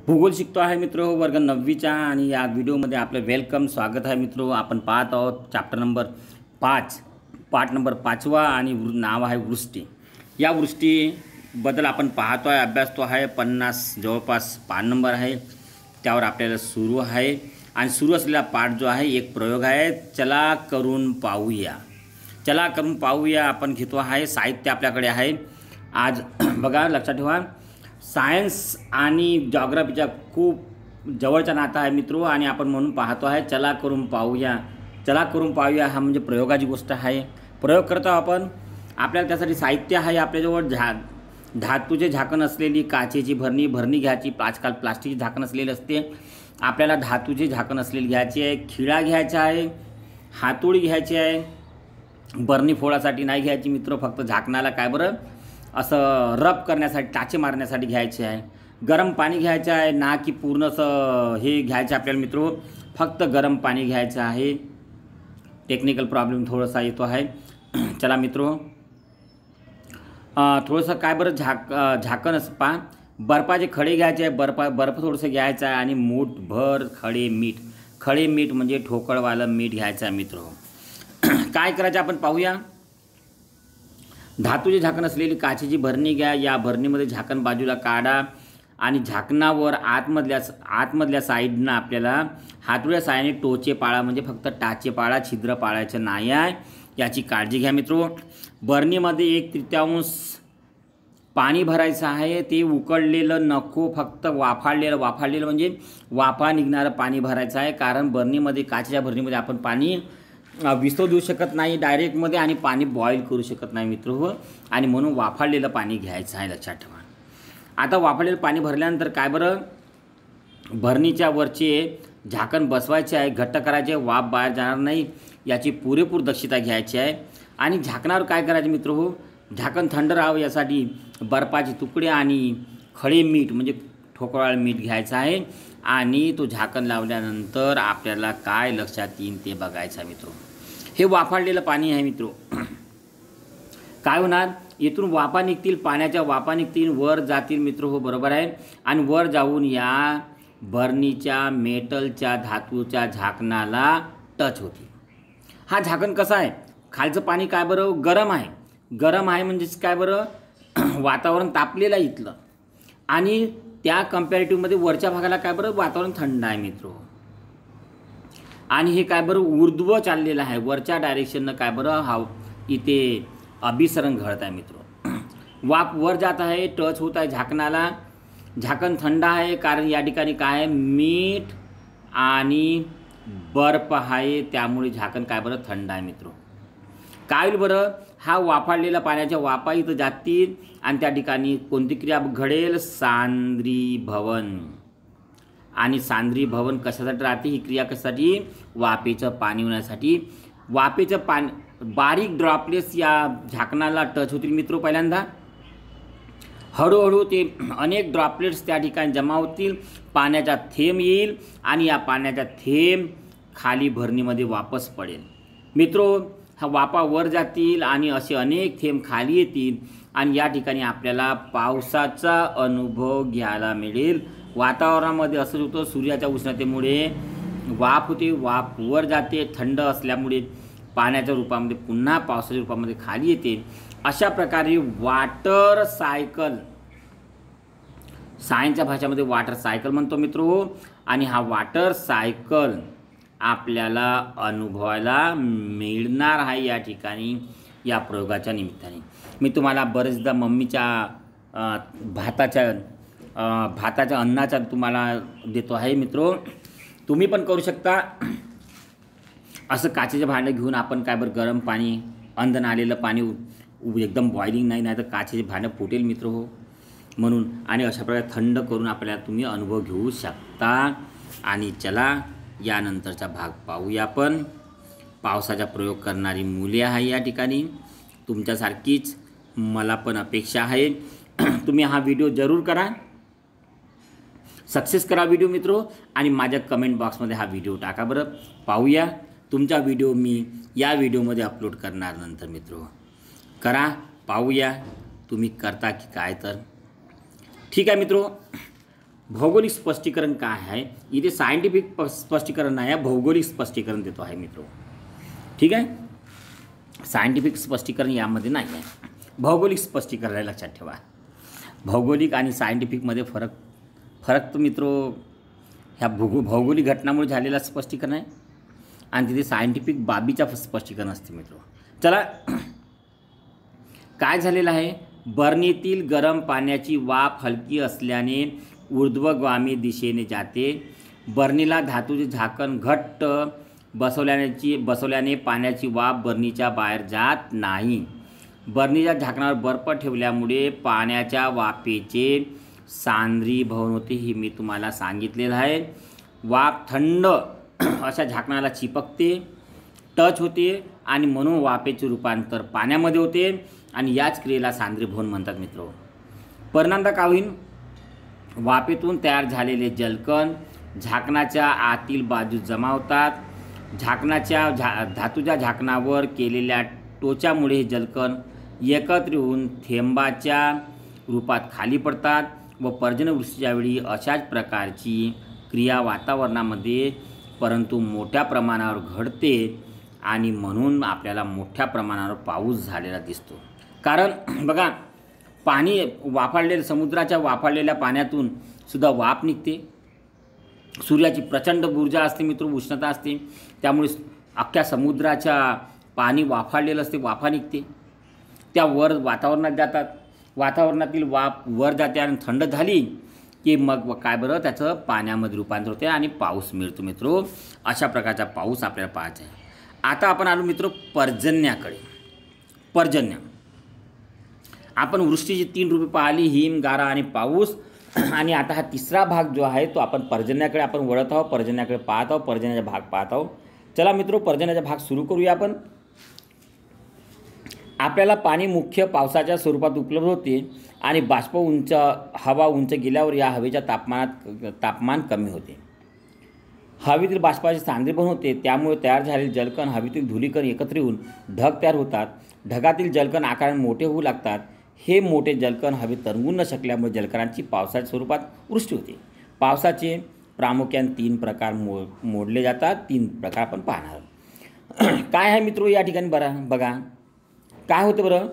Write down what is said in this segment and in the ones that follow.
भूगोल शिकतो आहे मित्रो वर्ग 9वीच्या आणि या व्हिडिओमध्ये आपलं वेलकम स्वागत आहे मित्रो। आपण पाहत आहोत चॅप्टर नंबर 5 पाठ नंबर 5वा आणि नाव आहे वृष्टी। या वृष्टीबद्दल आपण पाहतो आहे, अभ्यास तो आहे 50 जवळपास पाठ नंबर आहे, त्यावर आपल्याला सुरू आहे। आणि सुरू असलेला पाठ जो आहे एक प्रयोग आहे, चला करून पाहूया। चला करून पाहूया आपण घेतो आहे, साहित्य आपल्याकडे आहे। आज बघा लक्षात ठेवा, सायन्स आणि जॉग्राफीचा खूप जवळचा नाता आहे मित्रो। आणि आपण म्हणून पाहतो आहे चला करून पाहूया। चला करून पाहूया हा म्हणजे प्रयोगाची गोष्ट आहे, प्रयोग करतो आपण। आपल्याला त्यासाठी साहित्य आहे आपल्याजवळ, धातूचे झाकण असलेली काचेची भरणी घ्यायची। आजकाल प्लास्टिकची झाकण असलेली असते, आपल्याला धातूचे झाकण असलेली घ्यायची आहे। खिळा घ्यायचा आहे, हातोडी घ्यायची आहे, बरणी फोडासाठी नाही घ्यायची मित्र, फक्त झाकणाला काय बरं असं रब करण्यासाठी, टाचे मारण्यासाठी घ्यायचे आहे। गरम पाणी घ्यायचं आहे, ना की पूर्ण असं हे घ्यायचं आपल्याला मित्रो, फक्त गरम पाणी घ्यायचं आहे। टेक्निकल प्रॉब्लेम थोडासा येतो आहे। चला मित्रो, थोडंसं काय बरं झाकण असं पहा, बर्फाचे खडे घ्यायचे आहे, बर्फ थोडंसं घ्यायचं आहे आणि मूठभर खडे मीठ म्हणजे ठोकळवालं मीठ घ्यायचं आहे मित्रो। काय करायचं आपण पाहूया। धातूचे झाकण असलेली काचेची भरणी घ्या, या भरणीमध्ये झाकण बाजूला काढा आणि झाकणावर आतमधल्या साईडनं आपल्याला हातोड्या साहाय्याने टोचे पाळा, म्हणजे फक्त टाचे पाळा, छिद्र पाळायचं नाही आहे, याची काळजी घ्या मित्रो। भरणीमध्ये 1/3 पाणी भरायचं आहे, ते उकळलेलं नको, फक्त वाफाळलेलं म्हणजे वाफा निघणारं पाणी भरायचं आहे। कारण भरणीमध्ये, काचेच्या भरणीमध्ये आपण पाणी विस्तव देऊ शकत नाही डायरेक्टमध्ये, आणि पाणी बॉईल करू शकत नाही मित्र हो, आणि म्हणून वाफाळलेलं पाणी घ्यायचं आहे, लक्षात ठेवा। आता वाफाळलेलं पाणी भरल्यानंतर काय बरं, भरणीच्या वरचे झाकण बसवायचे आहे, घट्ट करायचे, वाफ बाहेर जाणार नाही याची पुरेपूर दक्षता घ्यायची आहे। आणि झाकणावर काय करायचे मित्र हो, झाकण थंड राहावं यासाठी बर्फाचे तुकडे आणि खडे मीठ म्हणजे ठोकळवाळं मीठ घ्यायचं आहे। आणि तो झाकण लावल्यानंतर आपल्याला काय लक्षात येईल ते बघायचं आहे मित्रो। हे वाफाळलेलं पाणी आहे मित्रो, काय होणार, येथून वाफा निघतील, पाण्याच्या वाफा निघतील, वर जातील मित्र हो, बरोबर आहे। आणि वर जाऊन या भरणीच्या मेटलच्या धातूच्या झाकणाला टच होतील। हा झाकण कसा आहे, खालचं पाणी काय बरं गरम आहे म्हणजेच काय बरं वातावरण तापलेलं आहे इथलं, आणि त्या कंपॅरेटिव्हमध्ये वरच्या भागाला काय बरं वातावरण थंड आहे मित्रो। आणि हे काय बरं ऊर्ध्व चाललेलं आहे, वरच्या डायरेक्शननं काय बरं हा इथे अभिसरण घडत आहे मित्रो। वाफ वर जात आहे, टच होत आहे झाकणाला, झाकण थंड आहे कारण या ठिकाणी काय आहे, मीठ आणि बर्फ आहे, त्यामुळे झाकण काय बरं थंड आहे मित्रो। काय होईल बरं, हा वाफाळलेल्या पाण्याच्या वाफा इथं जातील आणि त्या ठिकाणी कोणती क्रिया घडेल, सांद्रीभवन। आणि सांद्रीभवन कशासाठी राहते ही क्रिया, कशासाठी, वाफेचं पाणी होण्यासाठी। वाफेचं पाणी बारीक ड्रॉपलेट्स या झाकणाला टच होतील मित्रो पहिल्यांदा, हळूहळू ते अनेक ड्रॉपलेट्स त्या ठिकाणी जमा होतील, पाण्याचा थेंब येईल आणि या पाण्याचा थेंब खाली भरणीमध्ये वापस पडेल मित्रो। हा वाफा वर जातील आणि असे अनेक थेंब खाली येतील आणि या ठिकाणी आपल्याला पावसाचा अनुभव घ्यायला मिळेल। वातावरणामध्ये असं होतं, सूर्याच्या उष्णतेमुळे वाफ होते, वाफ वर जाते, थंड असल्यामुळे पाण्याच्या रूपामध्ये पुन्हा पावसाच्या रूपामध्ये खाली येते। अशा प्रकारे वॉटर सायकल, सायन्सच्या भाषेमध्ये वॉटर सायकल म्हणतो मित्रो। आणि हा वॉटर सायकल आपल्याला अनुभवायला मिळणार आहे या ठिकाणी, या प्रयोगाच्या निमित्ताने। मी तुम्हाला बरेचदा मम्मीच्या भाताच्या अन्नाचा तुम्हाला देतो आहे मित्रो, तुम्ही पण करू शकता। असं काचेचे भांडं घेऊन आपण काय बरं गरम पाणी, अंधन आलेलं पाणी, एकदम बॉइलिंग नाही तर काचेचे भांडं फुटेल मित्र हो, म्हणून। आणि अशा प्रकारे थंड करून आपल्याला तुम्ही अनुभव घेऊ शकता। आणि चला यानंतरचा भाग पाहूया आपण। पावसाचा प्रयोग करणारी मुले आहे या ठिकाणी, तुमच्यासारखीच मला पण अपेक्षा आहे। तुम्ही हा व्हिडिओ जरूर करा, सक्सेस करा व्हिडिओ मित्रो, आणि माझ्या कमेंट बॉक्समध्ये हा व्हिडिओ टाका बरं, पाहूया तुमचा व्हिडिओ मी या व्हिडिओमध्ये अपलोड करणार नंतर मित्रो। करा, पाहूया तुम्ही करता की काय तर। ठीक आहे मित्रो, भौगोलिक स्पष्टीकरण काय आहे, इथे सायंटिफिक स्पष्टीकरण नाही आहे, भौगोलिक स्पष्टीकरण देतो आहे मित्रो. ठीक आहे, सायंटिफिक स्पष्टीकरण यामध्ये नाही आहे, भौगोलिक स्पष्टीकरण आहे, लक्षात ठेवा. भौगोलिक आणि सायंटिफिकमध्ये फरक तर मित्रो ह्या भौगोलिक घटनामुळे झालेला स्पष्टीकरण आहे आणि तिथे सायंटिफिक बाबीचा स्पष्टीकरण असते मित्रो. चला, काय झालेलं आहे, बरणीतील गरम पाण्याची वाफ हलकी असल्याने ऊर्ध्वगामी दिशेने जाते. बरणीला धातूचे झाकण घट्ट बसवल्याने पाण्याची वाफ बरणीच्या बाहेर जात नाही. बरणीच्या झाकणावर बर्फ ठेवल्यामुळे पाण्याच्या वाफेचे सांद्रीभवन होते, हे मी तुम्हाला सांगितलेलं आहे. वाफ थंड अशा झाकणाला चिपकते, टच होते आणि म्हणून वाफेचे रूपांतर पाण्यामध्ये होते आणि याच क्रियेला सांद्रीभवन म्हणतात मित्रो. परिणामतः काय होईल, वाफेतून तयार झालेले जलकण झाकणाच्या आतील बाजूस जमा होतात. झाकणाच्या धातूच्या झाकणावर केलेल्या टोचामुळे हे जलकण एकत्र होऊन थेंबाच्या रूपात खाली पडतात व पर्जन्यवृष्टीच्या वेळी अशाच प्रकारची क्रिया वातावरणामध्ये परंतु मोठ्या प्रमाणावर घडते आणि म्हणून आपल्याला मोठ्या प्रमाणावर पाऊस झालेला दिसतो. कारण बघा, पाणी वाफाळलेलं, समुद्राच्या वाफाळलेल्या पाण्यातून सुद्धा वाफ निघते. सूर्याची प्रचंड ऊर्जा असते मित्र, उष्णता असते, त्यामुळे अख्ख्या समुद्राच्या पाणी वाफाळलेलं असते, वाफा निघते, त्या वर वातावरणात जातात. वातावरणातील वाफ वर जाते आणि थंड झाली की मग काय बरं, त्याचं पाण्यामध्ये रूपांतर होते आणि पाऊस मिळतो मित्रो. अशा प्रकारचा पाऊस आपल्याला पाहायचा आहे. आता आपण आलो मित्रो पर्जन्याकडे. पर्जन्य, आपण वृष्टीची 3 रूपे पाहिली, हिम, गारा आणि पाऊस. आणि आता हा तिसरा भाग जो आहे तो आपण पर्जन्याकडे आपण वळत आहोत, पर्जन्याकडे पाहत आहोत, पर्जन्याचा भाग पाहत आहोत. चला मित्रो, पर्जन्याचा भाग सुरू करूया आपण. आपल्याला पाणी मुख्य पावसाच्या स्वरूपात उपलब्ध होते आणि बाष्प उंच, हवा उंच गेल्यावर या हवेच्या तापमान कमी होते. हवेतील बाष्पाचे सांद्रीभवन होते, त्यामुळे तयार झालेले जलकण हवेतील धुलीकण एकत्र येऊन ढग तयार होतात. ढगातील जलकण आकाराने मोठे होऊ लागतात. हे मोठे जलकण हवेत तरंगू न शकल्यामुळे जलकणांची पावसाच्या स्वरूपात वृष्टी होते. पावसाचे प्रामुख्याने 3 प्रकार मोडले जातात. 3 प्रकार आपण पाहणार आहोत. काय आहे मित्रो या ठिकाणी बघा काय होतं बरं,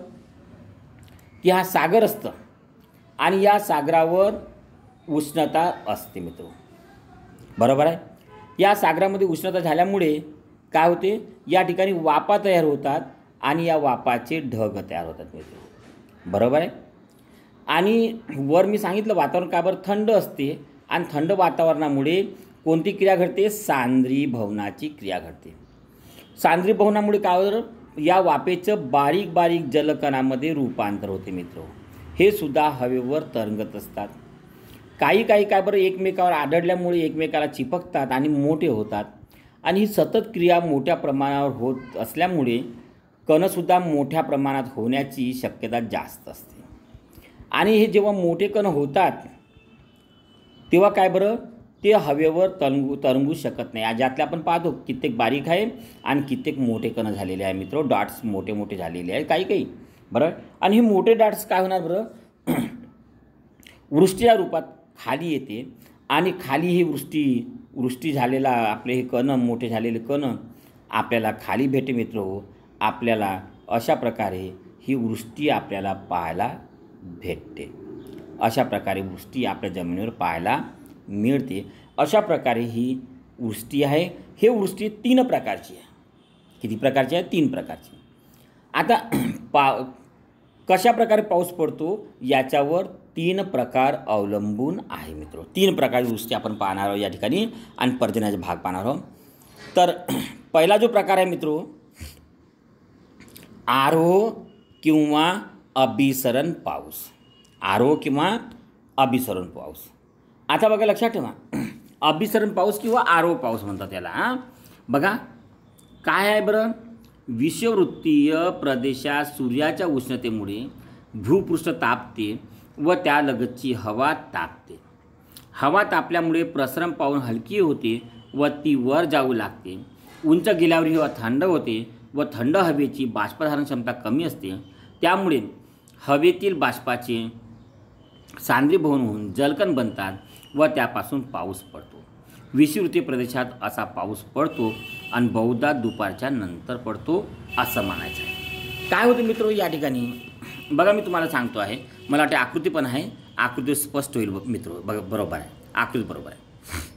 की हा सागर असतं आणि या सागरावर उष्णता असते मित्रो, बरोबर आहे. या सागरामध्ये उष्णता झाल्यामुळे काय होते, या ठिकाणी वाफा तयार होतात आणि या वाफाचे ढग तयार होतात मित्रो, बरोबर आहे. आणि वर मी सांगितलं वातावरण का बरं थंड असते आणि थंड वातावरणामुळे कोणती क्रिया घडते, सांद्रीभवनाची क्रिया घडते. सांद्रीभवनामुळे काय होतं, या वाफेचं बारीक बारीक जलकणामध्ये रूपांतर होते मित्रो. हे सुद्धा हवेवर तरंगत असतात. काही काय बरं एकमेकावर आढळल्यामुळे एकमेकाला चिपकतात आणि मोठे होतात. आणि ही सतत क्रिया मोठ्या प्रमाणावर होत असल्यामुळे कणसुद्धा मोठ्या प्रमाणात होण्याची शक्यता जास्त असते. आणि हे जेव्हा मोठे कण होतात तेव्हा काय बरं, ते हवेवर तरंगू शकत नाही. ज्यातले आपण पाहतो कित्येक बारीक आहे आणि कित्येक मोठे कण झालेले आहे मित्रो, डॉट्स मोठे मोठे झालेले आहेत काही बरं. आणि हे मोठे डॉट्स काय होणार बरं, वृष्टीच्या रूपात खाली येते आणि खाली ही वृष्टी झालेला आपले हे कण, मोठे झालेले कण आपल्याला खाली भेटे मित्रो. आपल्याला अशा प्रकारे ही वृष्टी आपल्याला पाहायला भेटते. अशा प्रकारे वृष्टी आपल्या जमिनीवर पाहायला मिळते. अशा प्रकारे ही वृष्टी आहे. हे वृष्टी 3 प्रकारची आहे. किती प्रकारची आहे, 3 प्रकारची. आता कशा प्रकारे पाऊस पडतो याच्यावर 3 प्रकार अवलंबून आहे मित्रो. 3 प्रकारची वृष्टी आपण पाहणार आहोत या ठिकाणी आणि पर्जन्याचा भाग पाहणार आहोत. तर पहिला जो प्रकार आहे मित्रो, आरोह किंवा अभिसरण पाऊस. आरोह किंवा अभिसरण पाऊस. आता बघा लक्षात ठेवा, अभिसरण पाऊस किंवा आरोह पाऊस म्हणतात त्याला. बघा काय आहे बरं, विषुववृत्तीय प्रदेशात सूर्याच्या उष्णतेमुळे भूपृष्ठ तापते व त्यालगतची हवा तापते. हवा तापल्यामुळे प्रसरण पाऊस हलकी होते व ती वर जाऊ लागते. उंच गेल्यावर ही हवा थंड होते व थंड हवेची बाष्पधारण क्षमता कमी असते. त्यामुळे सांद्रीभवन होऊन जलकण बनतात व त्यापासून पाऊस पडतो. विषुववृत्तीय प्रदेशात असा पाऊस पडतो आणि बहुधा दुपारच्या नंतर पडतो असं म्हणायचं आहे. काय होतं मित्र या ठिकाणी बघा, मी तुम्हाला सांगतो आहे, मला वाटते आकृती पण आहे, आकृती स्पष्ट होईल मित्र. बघा बरोबर आहे, आकृती बरोबर आहे.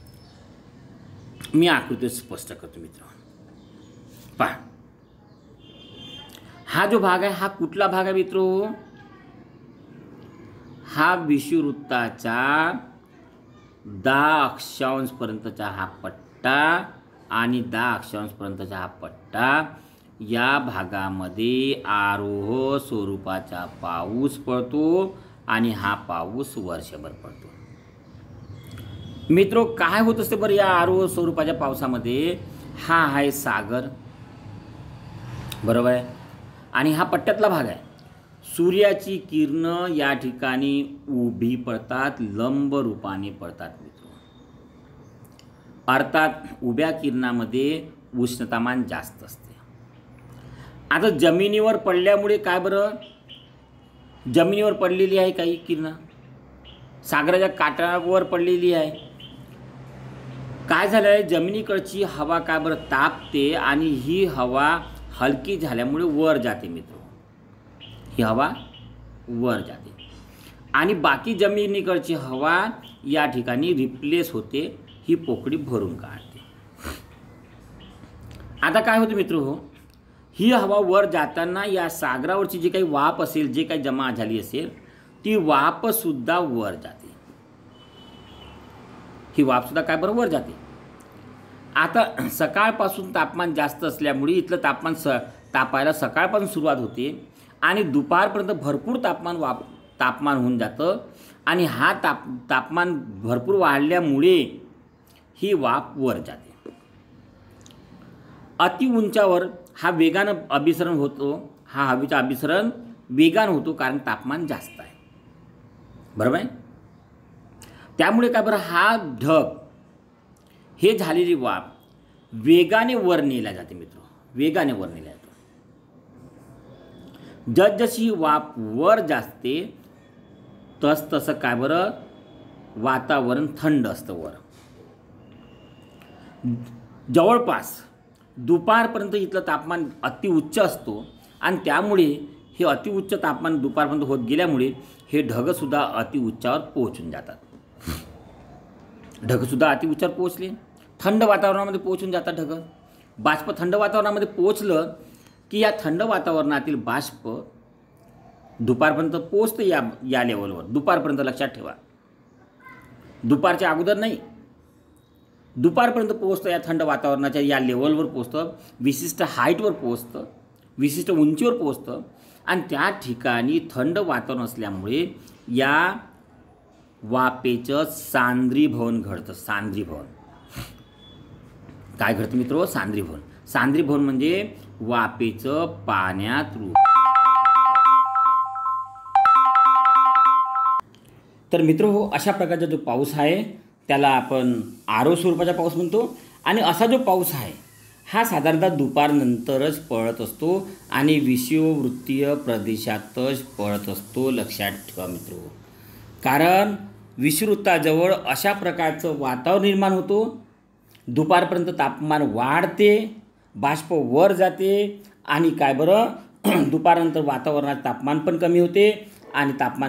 मी आकृती स्पष्ट करतो मित्र. पहा, हा जो भाग आहे हा कुठला भाग आहे मित्र? हा विषुववृत्ताचा 10 अक्षांशपर्यंतचा हा पट्टा आणि 10 अक्षांशपर्यंतचा हा पट्टा, या भागामध्ये आरोह स्वरूपाचा पाऊस पडतो आणि हा पाऊस वर्षभर पडतो. मित्रो, काय होत असते बरं या आरोह स्वरूपाच्या पावसामध्ये? हा आहे सागर, बरोबर आहे, आणि हा पट्ट्यातला भाग आहे. सूर्याची किरणं या ठिकाणी उभी पडतात, लंब रूपाने पडतात मित्र. अर्थात उभ्या किरणामध्ये उष्णतामान जास्त असते. आता जमिनीवर पडल्यामुळे काय बरं, जमिनीवर पडलेली आहे काही किरणं, सागराच्या काठावर पडलेली आहे. काय झालं आहे, जमिनीकडची हवा काय बरं तापते आणि ही हवा हलकी झाल्यामुळे वर जाते मित्र. ही हवा वर जाते आणि बाकी जमिनीकडची हवा या ठिकाणी रिप्लेस होते, ही पोकळी भरून काढते. आता काय होते मित्र हो, ही हवा वर जाताना या सागरावरची जी काही वाफ असेल, जे काही जमा झाली असेल, ती वाफसुद्धा वर जाते. ही वाफसुद्धा काय बरं वर जाते. आता सकाळपासून तापमान जास्त असल्यामुळे इथलं तापमान तापायला सकाळपासून सुरुवात होते आणि दुपारपर्यंत भरपूर तापमान होऊन जातं आणि हा तापमान भरपूर वाढल्यामुळे ही वाफ वर जाते. अति उंचावर हा वेगानं अभिसरण होतो, हा हवेचं अभिसरण वेगानं होतो कारण तापमान जास्त आहे, बरोबर आहे. त्यामुळे काय बरं, हा ढग, हे झालेली वाफ वेगाने वर नेला जाते मित्र, वेगाने वर नेला जातो. जसजशी वाफ वर जाते तसं काय बरं वातावरण थंड असतं वर. जवळपास दुपारपर्यंत इथलं तापमान अतिउच्च असतो आणि त्यामुळे हे अतिउच्च तापमान दुपारपर्यंत होत गेल्यामुळे हे ढगसुद्धा अतिउच्चावर पोहोचून जातात. ढगसुद्धा अतिउच्चावर पोहोचले, थंड वातावरणामध्ये पोहोचून जातात ढग. बाष्प थंड वातावरणामध्ये पोहोचलं की या थंड वातावरणातील बाष्प दुपारपर्यंत पोहोचतं या लेवलवर. दुपारपर्यंत लक्षात ठेवा, दुपारच्या अगोदर नाही, दुपारपर्यंत पोहोचतं, या थंड वातावरणाच्या या लेवलवर पोहोचतं, विशिष्ट हाईटवर पोहोचतं, विशिष्ट उंचीवर पोहोचतं आणि त्या ठिकाणी थंड वातावरण असल्यामुळे या वाफेचं सांद्रीभवन घडतं. सांद्रीभवन काय घडतं मित्र? सांद्रीभवन. सांद्रीभवन म्हणजे वाफेचं पाण्यात रूप. तर मित्र हो, अशा प्रकारचा जो पाऊस आहे त्याला आपण आरोह स्वरूपाचा पाऊस म्हणतो आणि असा जो पाऊस आहे हा साधारणतः दुपारनंतरच पडत असतो आणि विषुववृत्तीय प्रदेशातच पडत असतो. लक्षात ठेवा मित्र, कारण विषुववृत्ताजवळ अशा प्रकारचं वातावरण निर्माण होतो. दुपारपर्यंत तापमान वाढते, बाष्प वर जाते आणि काय बरं दुपारनंतर वातावरणात तापमान पण कमी होते आणि तापमान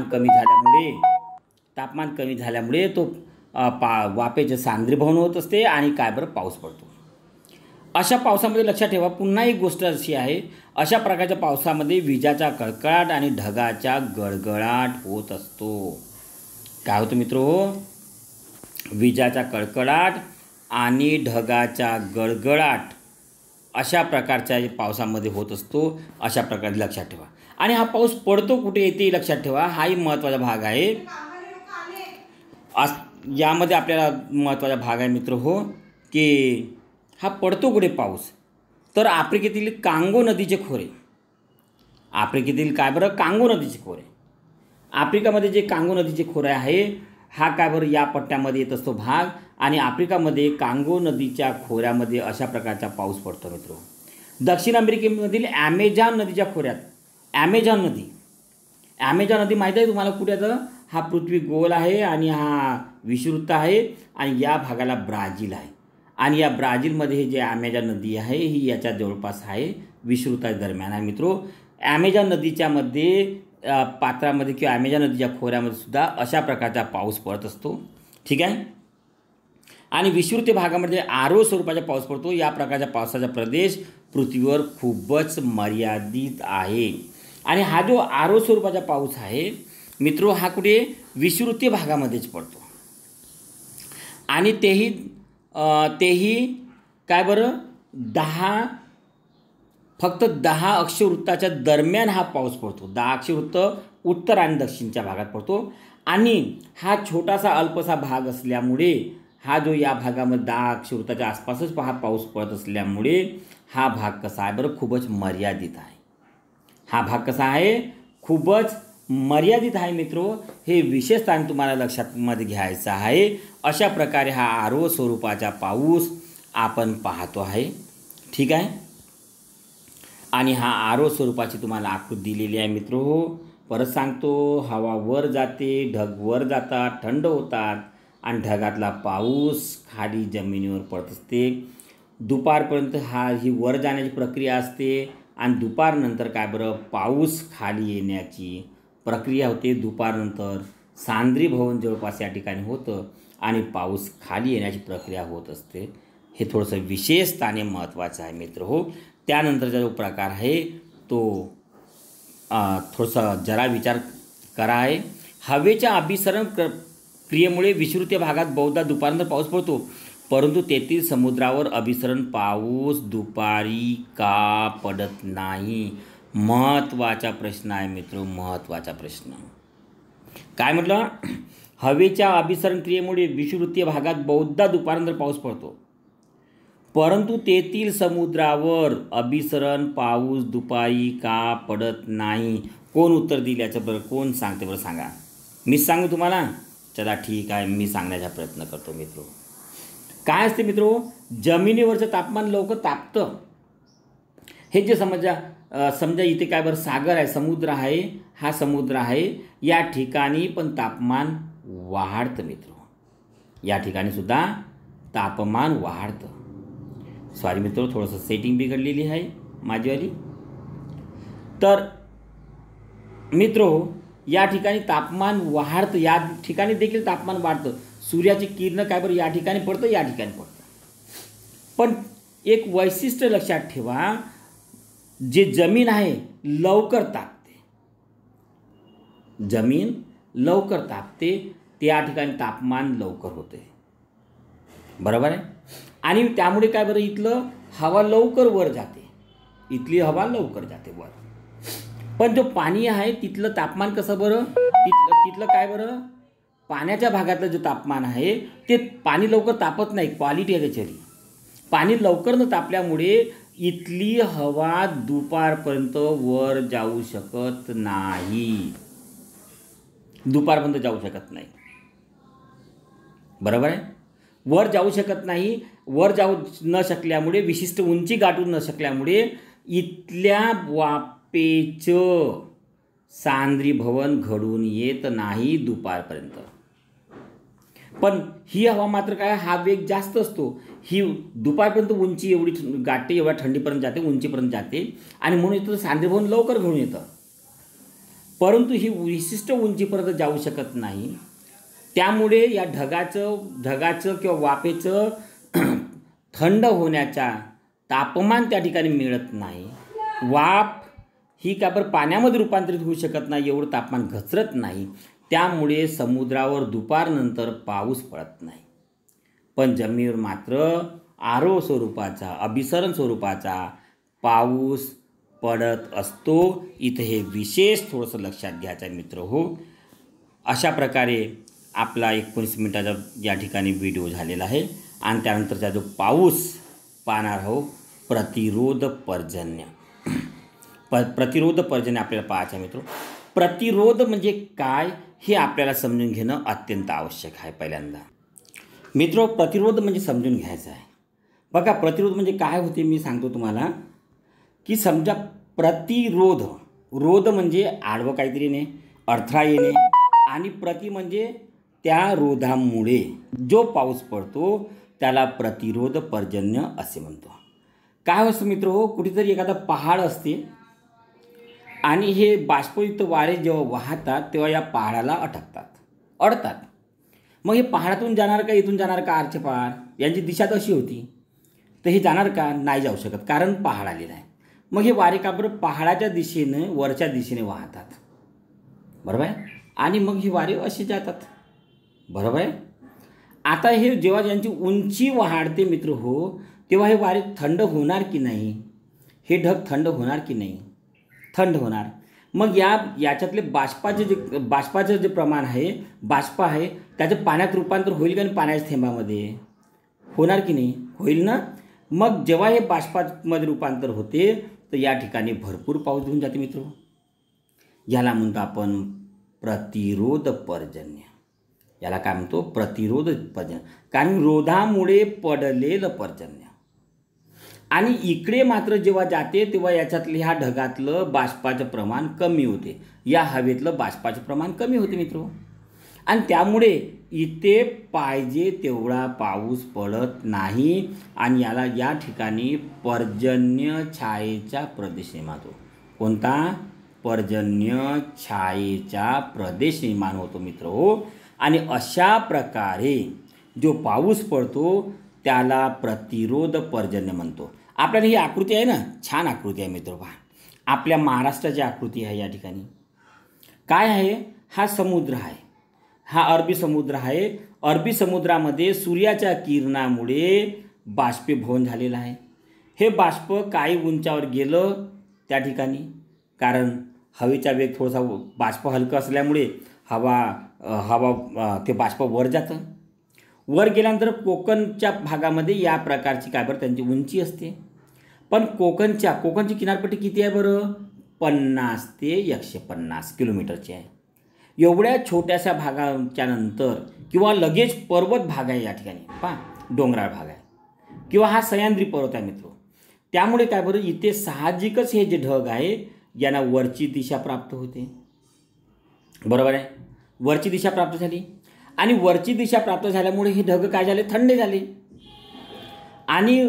कमी झाल्यामुळे तो वाफेचे सांद्रीभवन होत असते आणि काय बरं पाऊस पडतो. अशा पावसामध्ये लक्षात ठेवा पुन्हा एक गोष्ट अशी आहे, अशा प्रकारच्या पावसामध्ये विजाचा कडकडाट आणि ढगाचा गडगडाट होत असतो. काय होतं मित्रो? विजाचा कडकडाट आणि ढगाचा गडगडाट अशा प्रकारच्या पावसामध्ये होत असतो. अशा प्रकारे लक्षात ठेवा. आणि हा पाऊस पडतो कुठे ते लक्षात ठेवा, हाही महत्त्वाचा भाग आहे. यामध्ये आपल्याला महत्त्वाचा भाग आहे मित्र हो, की हा पडतो कुठे पाऊस? तर आफ्रिकेतील कांगो नदीचे खोरे. आफ्रिकेतील काय बरं? कांगो नदीचे खोरे. आफ्रिकामध्ये जे कांगो नदीचे खोरे आहे हा काय बरं या पट्ट्यामध्ये येत असतो भाग आणि आफ्रिकामध्ये कांगो नदीच्या खोऱ्यामध्ये अशा प्रकारचा पाऊस पडतो मित्र. दक्षिण अमेरिकेमधील ॲमेझॉन नदीच्या खोऱ्यात, ॲमेझॉन नदी माहीत आहे तुम्हाला कुठे येतं? हा पृथ्वी गोल आहे आणि हा विषुववृत्त आहे आणि या भागाला ब्राझील आहे आणि या ब्राझीलमध्ये हे जे ॲमेझॉन नदी आहे ही याच्या जवळपास आहे, विषुववृत्ताच्या दरम्यान आहे मित्रो. ॲमेझॉन नदीच्या मध्ये पात्रामध्ये किंवा ॲमेझॉन नदीच्या खोऱ्यामध्ये सुद्धा अशा प्रकारचा पाऊस पडत असतो. ठीक आहे. आणि विषुववृत्तीय भागामध्ये आरो स्वरूपाचा पाऊस पडतो. या प्रकारच्या पावसाचा प्रदेश पृथ्वीवर खूपच मर्यादित आहे. आणि हा जो आरो स्वरूपाचा पाऊस आहे मित्रो हा कुठे विषुववृत्तीय भागामध्येच पडतो आणि तेही काय बरं फक्त 10 अक्षवृत्ताच्या दरम्यान हा पाऊस पडतो. 10 अक्षवृत्त उत्तर आणि दक्षिणच्या भागात पडतो आणि हा छोटासा अल्पसा भाग असल्यामुळे हा जो या भागामध्ये 10 अक्षवृत्ताच्या आसपासच हा पाऊस पडत असल्यामुळे हा भाग कसा आहे बरं खूपच मर्यादित आहे. हा भाग कसा आहे खूपच मर्यादित आहे मित्रो. हे विशेषतः तुम्हाला लक्षात मध्ये घ्यायचं आहे. अशा प्रकारे हा आरो स्वरूपाचा पाऊस आपण पाहतो आहे. ठीक आहे. आणि हा आरो स्वरूपाची तुम्हाला आकृती दिलेली आहे मित्रो. परत सांगतो, हवा वर जाते, ढग वर जातात, थंड होतात आणि ढगातला पाऊस खाली जमिनीवर पडत असते. दुपारपर्यंत ही वर जाण्याची प्रक्रिया असते आणि दुपारनंतर काय बरं पाऊस खाली येण्याची प्रक्रिया होते. दुपारनंतर सांद्रीभवन जवळपास या ठिकाणी होतं आणि पाऊस खाली येण्याची प्रक्रिया होत असते. हे थोडंसं विशेषताने महत्त्वाचं आहे मित्र हो. त्यानंतरचा जो प्रकार आहे तो थोडासा जरा विचार करा आहे. हवेच्या अभिसरण क्रियेमुळे विषुववृत्तीय भागात बहुधा दुपारनंतर पाऊस पडतो, परंतु तेथील समुद्रावर अभिसरण पाऊस दुपारी का पडत नाही? महत्त्वाचा प्रश्न आहे मित्र, महत्त्वाचा प्रश्न. काय म्हटलं? हवेच्या अभिसरण क्रियेमुळे विषुववृत्तीय भागात बहुधा दुपारनंतर पाऊस पडतो, परंतु तेथील समुद्रावर अभिसरण पाऊस दुपारी का पडत नाही? कोण उत्तर दिलं याचं बरं? कोण सांगते बरं सांगा. मीच सांगू तुम्हाला? चला ठीक आहे, मी सांगण्याचा प्रयत्न करतो मित्रो. काय असते मित्रो? जमिनीवरचं तापमान लवकर तापतं. हे जे समजा इथे काय बरं सागर आहे, समुद्र आहे, हा समुद्र आहे, या ठिकाणी पण तापमान वाढतं मित्रो. या ठिकाणी सुद्धा तापमान वाढतं. सॉरी मित्रो, थोडंसं सेटिंग बिघडलेली आहे माझीवाली. तर मित्रो या ठिकाणी तापमान वाढतं, या ठिकाणी देखील तापमान वाढतं. सूर्याची किरणं काय बरं या ठिकाणी पडतं, या ठिकाणी पडतं. पण एक वैशिष्ट्य लक्षात ठेवा, जे जमीन आहे लवकर तापते, जमीन लवकर तापते, त्या ठिकाणी तापमान लवकर होते. बरोबर आहे. आणि त्यामुळे काय बरं इथलं हवा लवकर वर जाते, इथली हवा लवकर जाते वर. पण जो पाणी आहे तिथलं तापमान कसं बरं? तिथलं काय बरं? पाण्याच्या भागातलं जे तापमान आहे ते पाणी लवकर तापत नाही. क्वालिटी आहे त्याची. पाणी लवकर न तापल्यामुळे इथली हवा दुपारपर्यंत वर जाऊ शकत नाही, दुपारपर्यंत जाऊ शकत नाही. बरोबर आहे. वर जाऊ शकत नाही. वर जाऊ न शकल्यामुळे, विशिष्ट उंची गाठून न शकल्यामुळे इथल्या वाफेचं सांद्रीभवन घडून येत नाही दुपारपर्यंत. पण ही हवा मात्र काय, हा वेग जास्त असतो. ही दुपारपर्यंत उंची एवढी गाठते, एवढ्या थंडीपर्यंत जाते, उंचीपर्यंत जाते आणि म्हणून इथं सांद्रीभवन लवकर घडून येतं. परंतु ही विशिष्ट उंचीपर्यंत जाऊ शकत नाही. त्यामुळे या ढगाचं किंवा वाफेचं थंड होण्याचा तापमान त्या ठिकाणी मिळत नाही. वाफ ही का बरं पाण्यामध्ये रूपांतरित होऊ शकत नाही, एवढं तापमान घसरत नाही. त्यामुळे समुद्रावर दुपारनंतर पाऊस पडत नाही. पण जमिनीवर मात्र आरो स्वरूपाचा, अभिसरण स्वरूपाचा पाऊस पडत असतो. इथं हे विशेष थोडंसं लक्षात घ्यायचं आहे मित्र हो. अशा प्रकारे आपला 19 मिनिटाचा या ठिकाणी व्हिडिओ झालेला आहे आणि त्यानंतरचा जो पाऊस पाहणार आहोत, प्रतिरोध पर्जन्य. प्रतिरोध पर्जन्य आपल्याला पाहायचं आहे मित्र. प्रतिरोध म्हणजे काय हे आपल्याला समजून घेणं अत्यंत आवश्यक आहे. पहिल्यांदा मित्र प्रतिरोध म्हणजे समजून घ्यायचं आहे. बघा प्रतिरोध म्हणजे काय होते मी सांगतो तुम्हाला, की समजा प्रतिरोध, रोध म्हणजे आडवं काहीतरी येणे, अडथळा येणे, आणि प्रति म्हणजे त्या रोधामुळे जो पाऊस पडतो त्याला प्रतिरोध पर्जन्य असे म्हणतो. काय असतं मित्र हो, कुठेतरी एखादा पहाड असते आणि हे बाष्पयुक्त वारे जेव्हा वाहतात तेव्हा या पहाडाला अडतात. मग हे पहाडातून जाणार का इथून जाणार का आरचे पहाड, यांची दिशा तशी होती, तर हे जाणार का, नाही जाऊ शकत, कारण पहाड आलेला आहे. मग हे वारे का बरं पहाडाच्या दिशेने वरच्या दिशेने वाहतात, बरोबर आहे. आणि मग हे वारे असे जातात, बरोबर आहे. आता हे जेव्हा यांची उंची वाढते मित्र हो, तेव्हा हे वारे थंड होणार की नाही, हे ढग थंड होणार की नाही, थंड होणार. मग याच्यातले बाष्पाचं जे प्रमाण आहे, बाष्प आहे, त्याचं पाण्यात रूपांतर होईल का नाही, पाण्याच्या थेंबामध्ये होणार की नाही, होईल ना. मग जेव्हा हे बाष्पामध्ये रूपांतर होते तर या ठिकाणी भरपूर पाऊस घेऊन जाते मित्र. याला म्हणतो आपण प्रतिरोध पर्जन्य. याला काय म्हणतो, प्रतिरोध पर्जन्य, कारण रोधामुळे पडलेलं पर्जन्य. आणि इकडे मात्र जेव्हा जाते तेव्हा याच्यातलं ह्या ढगातलं बाष्पाचं प्रमाण कमी होते, या हवेतलं बाष्पाचं प्रमाण कमी होते मित्र. आणि त्यामुळे इथे पाहिजे तेवढा पाऊस पडत नाही आणि याला या ठिकाणी पर्जन्य छायेचा प्रदेश निर्माण होतो. कोणता, पर्जन्य छायेचा प्रदेश निर्माण होतो मित्र हो. आणि अशा प्रकारे जो पाऊस पडतो त्याला प्रतिरोध पर्जन्य म्हणतो. आपल्याला ही आकृती आहे ना, छान आकृती आहे मित्र. पहा, आपल्या महाराष्ट्राची आकृती आहे. या ठिकाणी काय आहे, हा समुद्र आहे, हा अरबी समुद्र आहे. अरबी समुद्रामध्ये सूर्याच्या किरणामुळे बाष्पीभवन झालेलं आहे. हे बाष्प काही उंचावर गेलं त्या ठिकाणी, कारण हवेचा वेग थोडासा, बाष्प हलकं असल्यामुळे हवा ते बाष्प वर जातं. वर गेल्यानंतर कोकणच्या भागामध्ये या प्रकारची काय बरं त्यांची उंची असते. पण कोकणची किनारपट्टी किती आहे बरं, 50 ते 150 किलोमीटरची आहे. एवढ्या छोट्याशा भागाच्या नंतर किंवा लगेच पर्वत भाग आहे या ठिकाणी, पहा डोंगराळ भाग आहे किंवा हा सह्याद्री पर्वत आहे मित्र. त्यामुळे काय बरं, इथे साहजिकच हे जे ढग आहे यांना वरची दिशा प्राप्त होते, बरोबर आहे. वरची दिशा प्राप्त झाली आणि वरची दिशा प्राप्त झाल्यामुळे हे ढग काय झाले, थंड झाले. आणि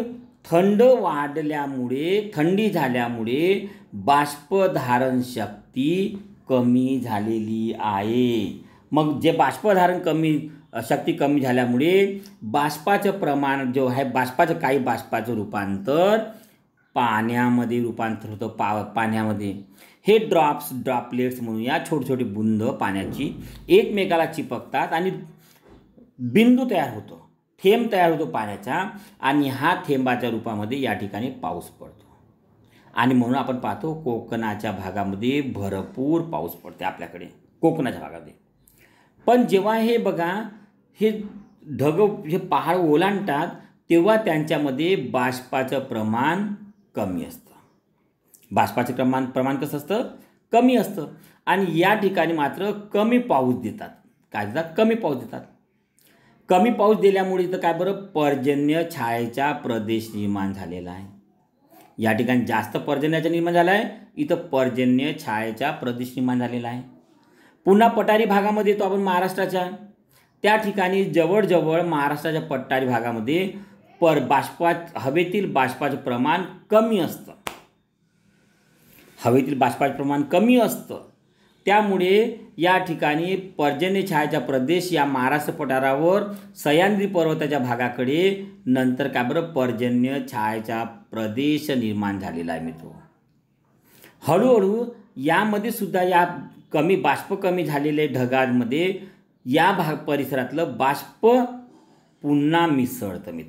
थंडी झाल्यामुळे बाष्पधारण शक्ती कमी झालेली आहे. मग जे बाष्पधारण शक्ती कमी झाल्यामुळे बाष्पाचं प्रमाण जो आहे, काही बाष्पाचं रूपांतर पाण्यामध्ये रूपांतर होतं. पाण्यामध्ये हे ड्रॉपलेट्स म्हणून या छोटी बुंद पाण्याची एकमेकाला चिपकतात आणि बिंदू तयार होतो, थेंब तयार होतो पाण्याचा, आणि हा थेंबाच्या रूपामध्ये या ठिकाणी पाऊस पडतो. आणि म्हणून आपण पाहतो कोकणाच्या भागामध्ये भरपूर पाऊस पडते आपल्याकडे, कोकणाच्या भागामध्ये. पण जेव्हा हे बघा, हे ढग हे पहाड ओलांडतात तेव्हा त्यांच्यामध्ये बाष्पाचं प्रमाण कमी असतं. बाष्पाचे प्रमाण कसं असतं, कमी असतं. आणि या ठिकाणी मात्र कमी पाऊस देतात. काय देतात, कमी पाऊस देतात. कमी पाऊस दिल्यामुळे इथं काय बरं, पर्जन्य छायेचा प्रदेश निर्माण झालेला आहे. या ठिकाणी जास्त पर्जन्याचा निर्माण झाला आहे, इथं पर्जन्य छायेचा प्रदेश निर्माण झालेला आहे. पुन्हा पठारी भागामध्ये येतो आपण महाराष्ट्राच्या, त्या ठिकाणी जवळजवळ महाराष्ट्राच्या पठारी भागामध्ये हवेतील बाष्पाचं प्रमाण कमी असतं. हवेतील बाष्पाचं प्रमाण कमी असतं. त्यामुळे या ठिकाणी पर्जन्य छायेचा प्रदेश या महाराष्ट्र पठारावर सह्याद्री पर्वताच्या भागाकडे नंतर काय बरं, पर्जन्य छायेचा प्रदेश निर्माण झालेला आहे मित्र. हळूहळू यामध्ये सुद्धा या बाष्प कमी झालेल्या ढगांमध्ये या परिसरातलं बाष्प पुन्हा मिसळतं मित्र.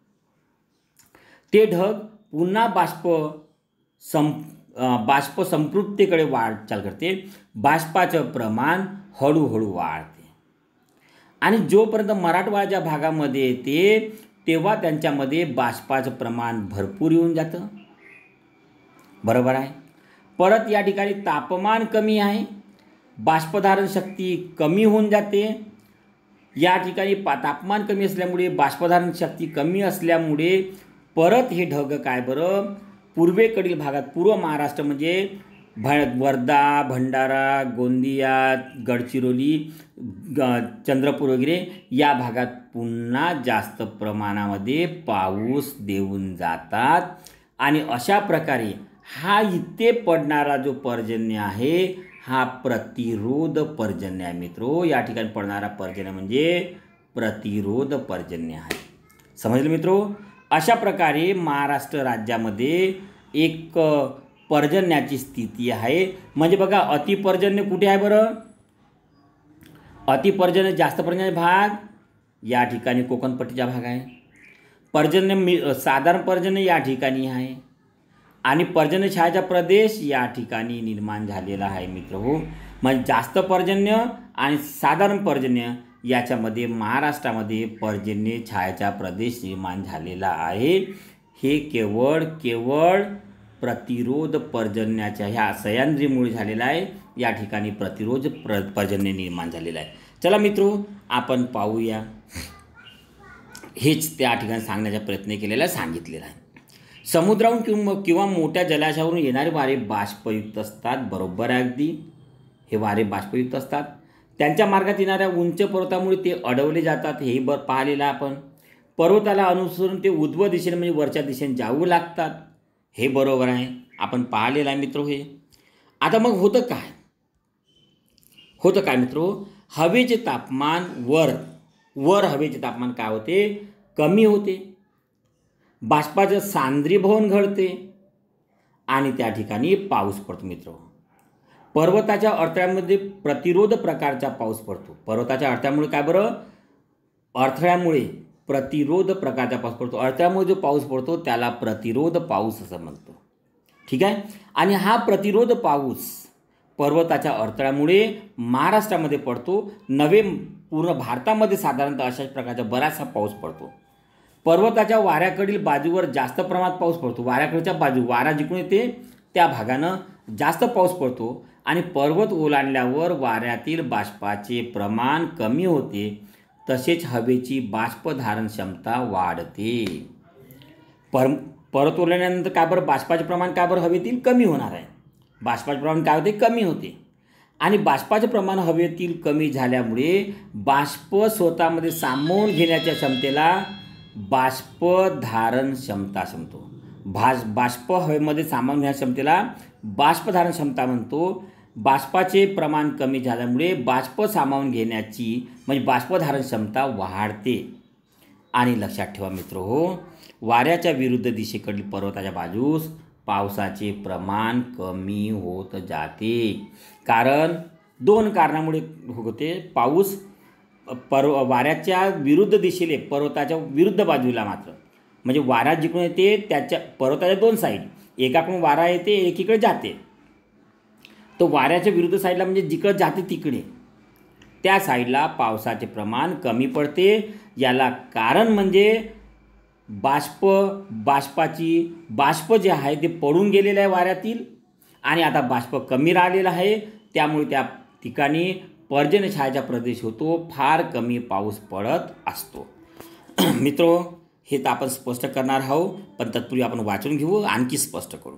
ते ढग पुन्हा बाष्प संपृक्तीकडे वाटचाल करते. बाष्पाचं प्रमाण हळूहळू वाढते आणि जोपर्यंत मराठवाड्याच्या भागामध्ये येते तेव्हा त्यांच्यामध्ये बाष्पाचं प्रमाण भरपूर येऊन जातं, बरोबर आहे. परत या ठिकाणी तापमान कमी आहे, बाष्पधारण शक्ती कमी होऊन जाते. या ठिकाणी तापमान कमी असल्यामुळे, बाष्पधारण शक्ती कमी असल्यामुळे परत हे ढग काय बरं, पूर्वेकडील भागात, पूर्व महाराष्ट्र म्हणजे वर्धा, भंडारा, गोंदिया, गडचिरोली, चंद्रपूर वगैरे या भागात पुन्हा जास्त प्रमाणामध्ये पाऊस देऊन जातात. आणि अशा प्रकारे हा इथे पडणारा जो पर्जन्य आहे हा प्रतिरोध पर्जन्य आहे मित्रो. या ठिकाणी पडणारा पर्जन्य म्हणजे प्रतिरोध पर्जन्य आहे. समजलं मित्रो. अशा प्रकारे महाराष्ट्र राज्यामध्ये एक पर्जन्याची स्थिती आहे. म्हणजे बघा अतिपर्जन्य कुठे आहे बरं? अतिपर्जन्य जास्त पर्जन्य भाग या ठिकाणी कोकणपट्टीचा भाग आहे. पर्जन्य साधारण पर्जन्य या ठिकाणी आहे आणि पर्जन्य छायाचा प्रदेश या ठिकाणी निर्माण झालेला आहे मित्र हो. म्हणजे जास्त पर्जन्य आणि साधारण पर्जन्य याच्यामध्ये महाराष्ट्रामध्ये पर्जन्य छायाचा प्रदेश निर्माण झालेला आहे. हे केवळ प्रतिरोध पर्जन्याच्या ह्या सह्याद्रीमुळे झालेला आहे. या ठिकाणी प्रतिरोध पर्जन्य निर्माण झालेलं आहे. चला मित्रो आपण पाहूया. हेच त्या ठिकाणी सांगण्याचा प्रयत्न केलेला सांगितलेला आहे. समुद्रावरून किंवा मोठ्या जलाशयावरून येणारे वारे बाष्पयुक्त असतात. बरोबर आहे अगदी. हे वारे बाष्पयुक्त असतात. त्यांच्या मार्गात येणाऱ्या उंच पर्वतामुळे ते अडवले जातात. हेही पाहिलेलं आपण. पर्वताला अनुसरून ते उजव्या दिशेने म्हणजे वरच्या दिशेने जाऊ लागतात. हे बरोबर आहे. आपण पाहिलेलं आहे मित्रो हे. आता मग होतं काय मित्रो? हवेचे तापमान वर हवेचे तापमान काय होते? कमी होते. बाष्पाचं सांद्रीभवन घडते आणि त्या ठिकाणी पाऊस पडतो मित्रो. पर्वताच्या अडथळ्यामध्ये प्रतिरोध प्रकारचा पाऊस पडतो. पर्वताच्या अडथळ्यामुळे काय बरं? अडथळ्यामुळे प्रतिरोध प्रकारचा पाऊस पडतो. अडथळ्यामुळे जो पाऊस पडतो त्याला प्रतिरोध पाऊस असं म्हणतो. ठीक आहे. आणि हा प्रतिरोध पाऊस पर्वताच्या अडथळ्यामुळे महाराष्ट्रामध्ये पडतो. नवे पूर्ण भारतामध्ये साधारणतः अशाच प्रकारचा बराचसा पाऊस पडतो. पर्वताच्या वाऱ्याकडील बाजूवर जास्त प्रमाणात पाऊस पडतो. वाऱ्याकडच्या बाजू वारा जिकडून येते त्या भागानं जास्त पाऊस पडतो. आणि पर्वत ओलांडल्यावर वाऱ्यातील बाष्पाचे प्रमाण कमी होते. तसेच हवेची बाष्पधारण क्षमता वाढते. पर्वत ओलांडल्यानंतर काय बरं? बाष्पाचे प्रमाण काय बरं हवेतील कमी होणार आहे. बाष्पाचे प्रमाण काय होते? कमी होते. आणि बाष्पाचे प्रमाण हवेतील कमी झाल्यामुळे बाष्प स्वतःमध्ये सामावून घेण्याच्या क्षमतेला बाष्पधारण क्षमता म्हणतो. बाष्प हवेमध्ये सामावून घेण्याच्या क्षमतेला बाष्पधारण क्षमता म्हणतो. बाष्पाचे प्रमाण कमी झाल्यामुळे बाष्प सामावून घेण्याची म्हणजे बाष्पधारण क्षमता वाढते. आणि लक्षात ठेवा मित्र हो, वाऱ्याच्या विरुद्ध दिशेकडील पर्वताच्या बाजूस पावसाचे प्रमाण कमी होत जाते. कारण 2 कारणामुळे होते. पाऊस वाऱ्याच्या विरुद्ध दिशेने पर्वताच्या विरुद्ध बाजूला मात्र म्हणजे वारा जिकडून येते त्याच्या पर्वताच्या 2 साईड एकाकडून वारा येते एकीकडे जाते. तो वाऱ्याच्या विरुद्ध साईडला म्हणजे जिकडे जाते तिकडे त्या साईडला पावसाचे प्रमाण कमी पडते. याला कारण म्हणजे बाष्प जे आहे ते पडून गेलेलं आहे वाऱ्यातील आणि आता बाष्प कमी राहिलेला आहे. त्यामुळे त्या ठिकाणी पर्जन्य छायाचा प्रदेश होतो. फार कमी पाऊस पडत असतो. मित्रो हे तर आपण स्पष्ट करणार आहोत पण तत्पूर्वी आपण वाचून घेऊ आणखी स्पष्ट करू.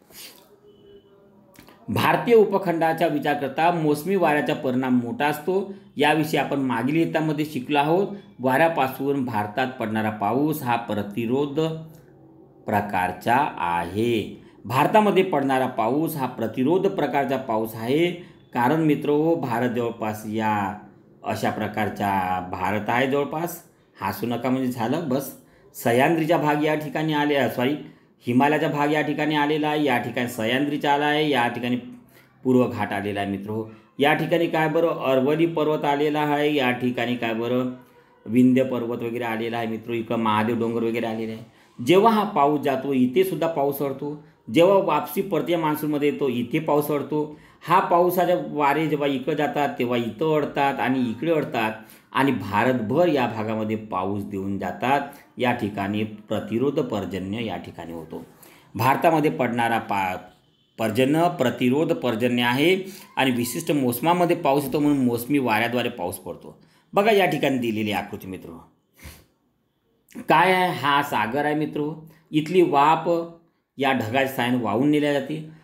भारतीय उपखंडाचा विचार करता मोसमी वाऱ्याचा परिणाम मोठा असतो. याविषयी आपण मागील इयत्तामध्ये शिकलो आहोत. वाऱ्यापासून भारतात पडणारा पाऊस हा प्रतिरोध प्रकारचा आहे. भारतामध्ये पडणारा पाऊस हा प्रतिरोध प्रकारचा पाऊस आहे. कारण मित्रो भारत जवळपास या अशा प्रकारचा भारत आहे. जवळपास हसू नका म्हणजे झालं बस. सह्याद्रीचा भाग या ठिकाणी हिमालयाचा भाग या ठिकाणी आलेला आहे. या ठिकाणी सह्याद्रीचा आला आहे. या ठिकाणी पूर्व घाट आलेला आहे मित्रो. या ठिकाणी काय बरं अरवली पर्वत आलेला आहे. या ठिकाणी काय बरं विंध्य पर्वत वगैरे आलेला आहे मित्रो. इकडं महादेव डोंगर वगैरे आलेले आहे. जेव्हा हा पाऊस जातो इथे सुद्धा पाऊस अडतो. जेव्हा वापसी परतीय मान्सूनमध्ये येतो इथे पाऊस अडतो. हा पावसाचे वारे जेव्हा इकडे जातात तेव्हा इथं अडतात आणि इकडे अडतात आणि भारतभर या भागामध्ये पाऊस देऊन जातात. या ठिकाणी प्रतिरोध पर्जन्य या ठिकाणी होतो. भारतामध्ये पडणारा पर्जन्य प्रतिरोध पर्जन्य आहे आणि विशिष्ट मोसमामध्ये पाऊस येतो म्हणून मोसमी वाऱ्याद्वारे पाऊस पडतो. बघा या ठिकाणी दिलेली आकृती मित्रो काय आहे? हा सागर आहे मित्रो. इथली वाफ या ढगाच्या साहाय्याने वाहून नेल्या जाते.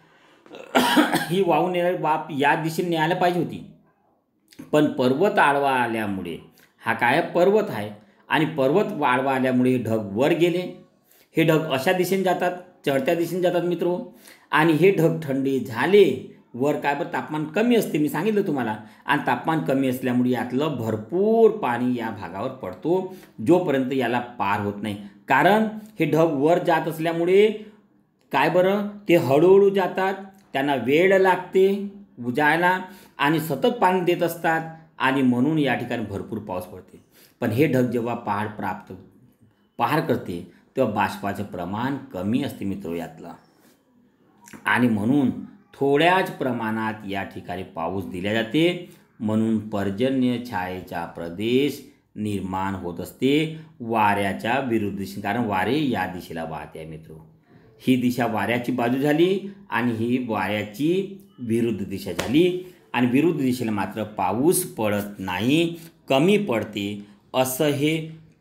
ही वाहून येणारी वाफ या दिशेने न्यायला पाहिजे होती, पण पर्वत आडवा आल्यामुळे, हा काय पर्वत आहे आणि पर्वत आडवा आल्यामुळे हे ढग वर गेले. हे ढग अशा दिशेने जातात, चढत्या दिशेने जातात मित्रो. आणि हे ढग थंडी झाले, वर काय बरं तापमान कमी असते, मी सांगितलं तुम्हाला. आणि तापमान कमी असल्यामुळे यातलं भरपूर पाणी या भागावर पडतो, जोपर्यंत याला पार होत नाही. कारण हे ढग वर जात असल्यामुळे काय बरं ते हळूहळू जातात, त्यांना वेळ लागते जायला आणि सतत पाणी देत असतात, आणि म्हणून या ठिकाणी भरपूर पाऊस पडते. पण हे ढग जेव्हा पार करते तेव्हा बाष्पाचं प्रमाण कमी असते मित्र यातलं, आणि म्हणून थोड्याच प्रमाणात या ठिकाणी पाऊस दिला जाते. म्हणून पर्जन्य छायेचा प्रदेश निर्माण होत असते वाऱ्याच्या विरुद्ध दिशेने. कारण वारे या दिशेला वाहते आहे मित्रो. ही दिशा वाऱ्याची बाजू झाली आणि ही वाऱ्याची विरुद्ध दिशा झाली, आणि विरुद्ध दिशेला मात्र पाऊस पडत नाही, कमी पडते. असं हे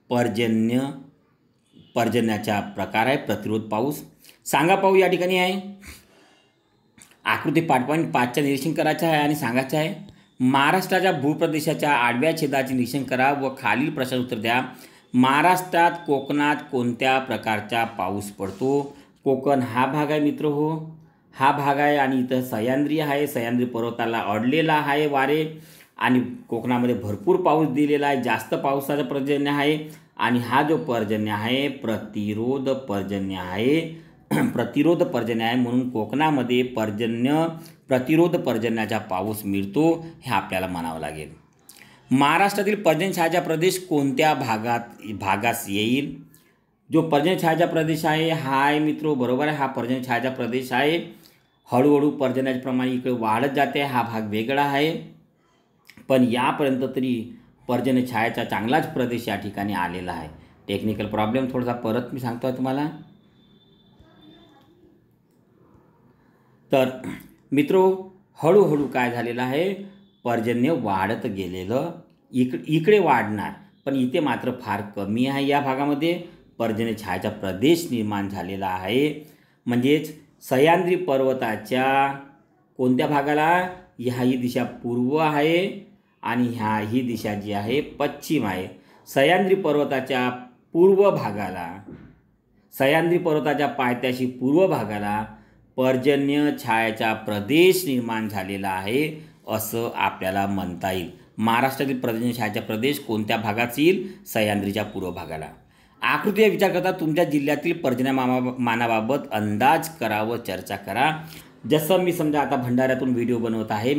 पर्जन्याचा प्रकार आहे, प्रतिरोध पाऊस. सांगा पाहू या ठिकाणी आहे आकृती 5.5च्या निरीक्षण करायचं आहे आणि सांगायचं आहे. महाराष्ट्राच्या भूप्रदेशाच्या आडव्या छेदाचे निरीक्षण करा व खालील प्रश्नाचं उत्तर द्या. महाराष्ट्रात कोकणात कोणत्या प्रकारचा पाऊस पडतो? कोकण हा भाग आहे मित्र हो, हा भाग आहे, आणि इथं सह्याद्री आहे, सह्याद्री पर्वताला अडलेला आहे वारे, आणि कोकणामध्ये भरपूर पाऊस दिलेला आहे, जास्त पावसाचा पर्जन्य आहे. आणि हा जो पर्जन्य आहे प्रतिरोध पर्जन्य आहे, प्रतिरोध पर्जन्य आहे. म्हणून कोकणामध्ये प्रतिरोध पर्जन्याचा पाऊस मिळतो, हे आपल्याला म्हणावं लागेल. महाराष्ट्रातील पर्जन्यछायाचा प्रदेश कोणत्या भागास येईल? जो पर्जन्यछायाचा प्रदेश आहे हा आहे मित्रो, बरोबर आहे, हा पर्जन्यछायाचा प्रदेश आहे. हळूहळू पर्जन्याच्या प्रमाणे इकडे वाढत जाते, हा भाग वेगळा आहे. पण यापर्यंत तरी पर्जन्यछायाचा चांगलाच प्रदेश या ठिकाणी आलेला आहे. टेक्निकल प्रॉब्लेम थोडासा परत मी सांगतो आहे तुम्हाला. तर मित्रो हळूहळू काय झालेलं आहे, पर्जन्य वाढत गेलेलं, इकडे वाढणार, पण इथे मात्र फार कमी आहे. या भागामध्ये पर्जन्यछायाचा प्रदेश निर्माण झालेला आहे. म्हणजेच सह्याद्री पर्वताच्या कोणत्या भागाला, ही दिशा पूर्व आहे आणि ही दिशा जी आहे पश्चिम आहे. सह्याद्री पर्वताच्या पूर्व भागाला, सह्याद्री पर्वताच्या पायथ्याशी पूर्व भागाला पर्जन्य छायाचा प्रदेश निर्माण झालेला आहे, असं आपल्याला म्हणता येईल. महाराष्ट्रातील पर्जन्य छायाचा प्रदेश कोणत्या भागात येईल? सह्याद्रीच्या पूर्व भागाला. आकृतीचा विचार करता तुमच्या जिल्ह्यातील पर्जन्यमानाबाबत अंदाज करा व चर्चा करा. जसं मी समजा आता भंडाऱ्यातून व्हिडिओ बनवत आहे,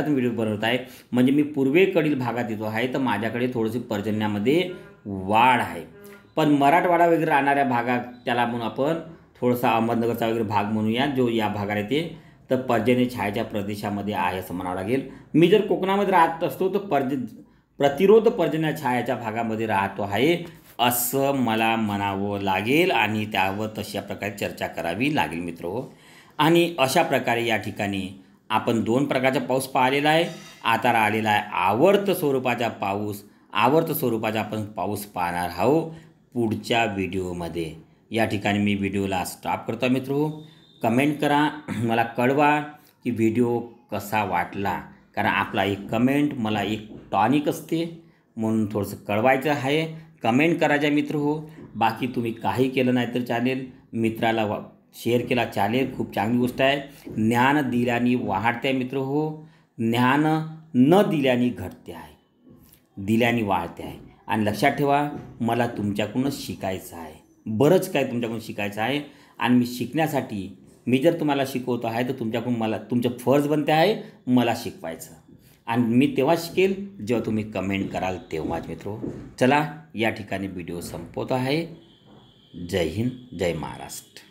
म्हणजे मी पूर्वेकडील भागात येतो आहे, तर माझ्याकडे थोडीशी पर्जन्यामध्ये वाढ आहे. पण मराठवाडा वगैरे राहणाऱ्या भागात, त्याला म्हणून आपण थोडासा अहमदनगरचा वगैरे भाग म्हणूया, जो या भागात येते, तर पर्जन्य छायाच्या प्रदेशामध्ये आहे असं म्हणावं लागेल. मी जर कोकणामध्ये राहत असतो तर प्रतिरोध पर्जन्य छायाच्या भागामध्ये राहतो आहे असं मला म्हणावं लागेल, आणि त्यावर तशा प्रकारे चर्चा करावी लागेल मित्र. आणि अशा प्रकारे या ठिकाणी आपण 2 प्रकारचा पाऊस पाहिलेला आहे. आता राहिलेला आहे आवर्त स्वरूपाचा पाऊस. आवर्त स्वरूपाचा आपण पाऊस पाहणार आहोत पुढच्या व्हिडिओमध्ये. या ठिकाणी मी व्हिडिओला स्टॉप करतो मित्र. कमेंट करा, मला कळवा की व्हिडिओ कसा वाटला, कारण आपला एक कमेंट मला एक टॉनिक असते, म्हणून थोडंसं कळवायचं आहे. कमेंट करायचं मित्र हो. बाकी तुम्ही काही केलं नाही तर चालेल, मित्राला शेअर केला चालेल, खूप चांगली गोष्ट आहे. ज्ञान दिल्याने वाढते मित्र हो, ज्ञान न दिल्याने घटते आहे, दिल्याने वाढते आहे. आणि लक्षात ठेवा, मला तुमच्याकडूनच शिकायचं आहे, बरंच काय तुमच्याकडून शिकायचं आहे. आणि मी शिकण्यासाठी, मी जर तुम्हाला शिकवतो आहे तर तुमच्याकडून मला, तुमचं फर्ज बनते आहे मला शिकवायचं. आणि मी तेव्हा शिकेल जेव्हा तुम्ही कमेंट कराल तेव्हाच मित्र. चला या ठिकाणी व्हिडिओ संपवतो आहे. जय हिंद, जय महाराष्ट्र.